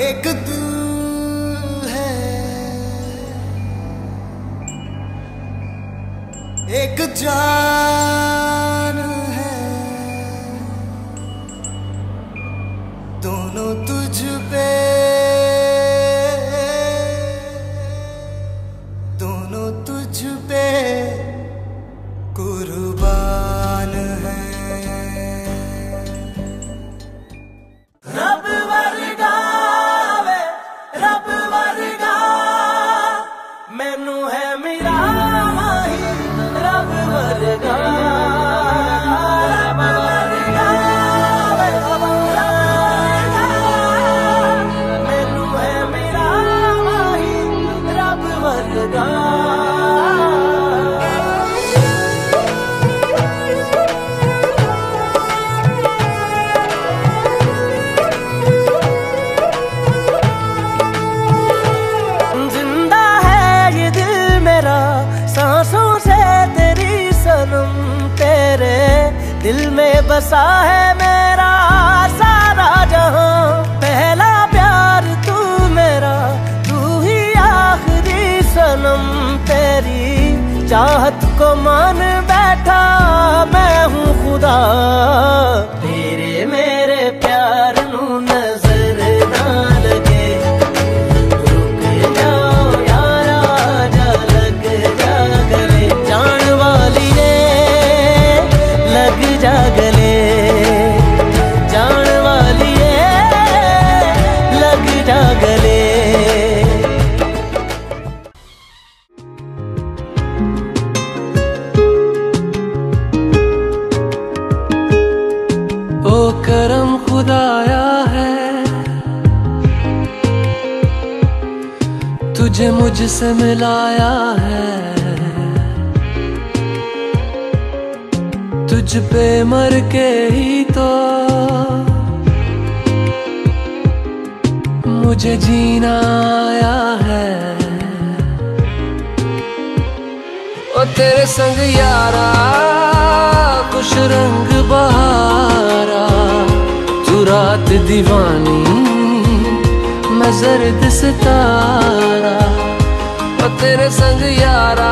एक तू है, एक जान है, दोनों तुझ पे, दोनों तुझ पे कुर्बान है। रब वर्गा वे रब वर्गा मैनू है मेरा माही, रब वर्गा रब वर्गा वे रब वर्गा मैनू है मेरा माही, रब वर्गा। सांसों से तेरी सनम, तेरे दिल में बसा है मेरा सारा जहां। पहला प्यार तू मेरा, तू ही आखिरी सनम। तेरी चाहत को मान बैठा मैं हूँ खुदा, तेरे मेरे प्यार नू नजर ना लगे। ओ करम खुदाया है, तुझे मुझसे मिलाया है। तुझ पे मर के ही तो मुझे जीना आया है। ओ तेरे संग यारा कुछ रंग बहारा, तू रात दीवानी मैं जर्द सितारा। ओ तेरे संग यारा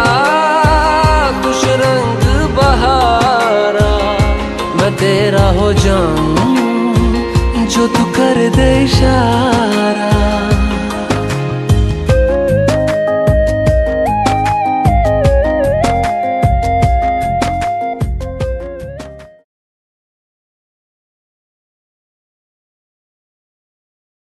कुछ रंग बहारा, मैं तेरा हो जाऊं